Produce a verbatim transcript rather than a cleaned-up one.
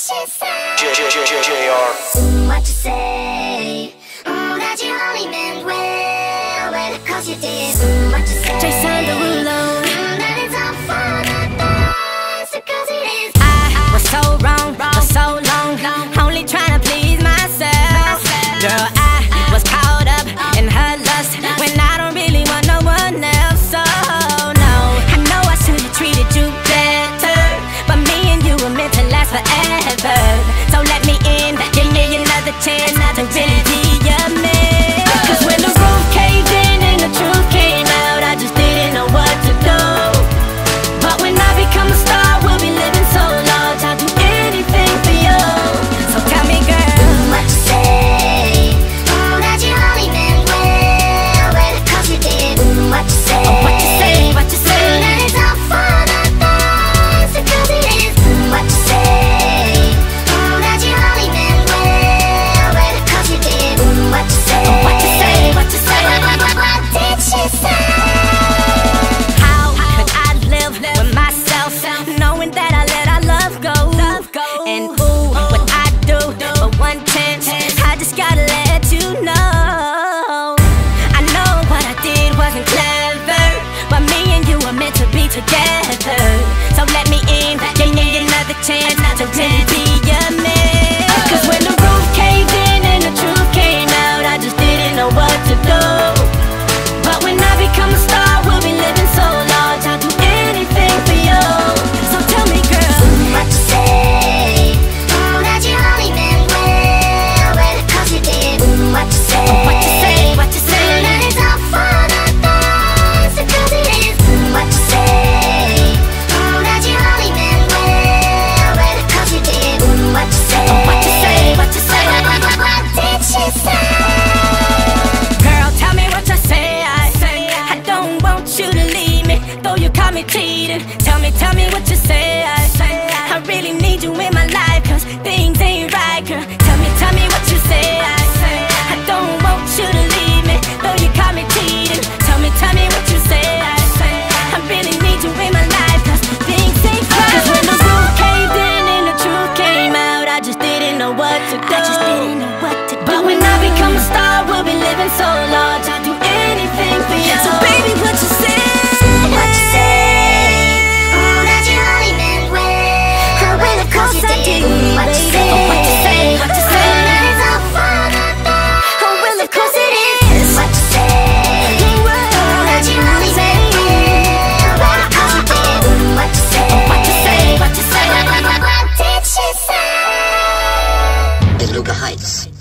she say? J J J J J R. Mm, what you say? Mm, that you only meant well, well, cause you did. Mm, what you say? Jason Derulo. Mm, that it's all for the best, because it is. I was so wrong for so long, only trying to please myself. Girl, I was caught up in her lust when I don't really want no one else. So no, I know I should have treated you better, but me and you were meant to last forever. So let me in, give me another chance to really be your man. Cause when the roof caved in and the truth came out, I just didn't know what to do. But when I become a star, we'll be living so large, I'll do anything for you. So tell me, girl, Mm, what you say? Mm, that you only meant well, well, cause you did. Mm, what you say? oh, what you say, what you Mm, say? that it's all for the best, because it is. Mm, what you say? Mm, that you only meant well, well, cause you did. Mm, what you say? oh, what you say, what you say? What, what, what, what did she say? How could I live with myself, knowing that I let our love go? And ooh, what I do for one chance, I just gotta let you know. I know what I did wasn't clever, but me and you were meant to be together. So let me in, give me another chance to really be your man. Cause when the roof caved in and the truth came out, I just didn't know what to do. But when I become a star, we'll be living so large, I'll do anything for you. So tell me, girl, Mm, what you say? Mm, that you only meant well, well, cause you did. Mm, what you say? oh, what you say, what you Mm, say? that it's all for the best, because it is. Mm, what you say? Mm, that you only meant well, well, cause you did. Mm, what you say? oh, what you say, what you say? What, what, what, what did she say? Girl, tell me what you say. I say I don't want you to leave me, though you caught me cheating. Tell me, tell me what you say. I say I really need you in my life, cause things ain't right, girl. Tell me, tell me what you say. I say I don't want you to leave me, though you caught me cheating. Tell me, tell me what you say. I say I really need you in my life, cause things ain't right. Cause when the roof caved in and the truth came out, I just didn't know what to do. I just didn't know what to do. But when I become a star, we'll be living so large, I'll do anything for you. So baby, what you say? Mm, what you say? Mm, that you only meant well, well, of course you did. Mm, what you say? Oh, what you say, what you say? Mm, that it's all for the best, Oh, well, of course it Mm, is. what you say? Mm, that you only meant well, well, of course you did. Mm, what you say? Oh, what you say, what you say? What, what, what, what did she say? Beluga Heights.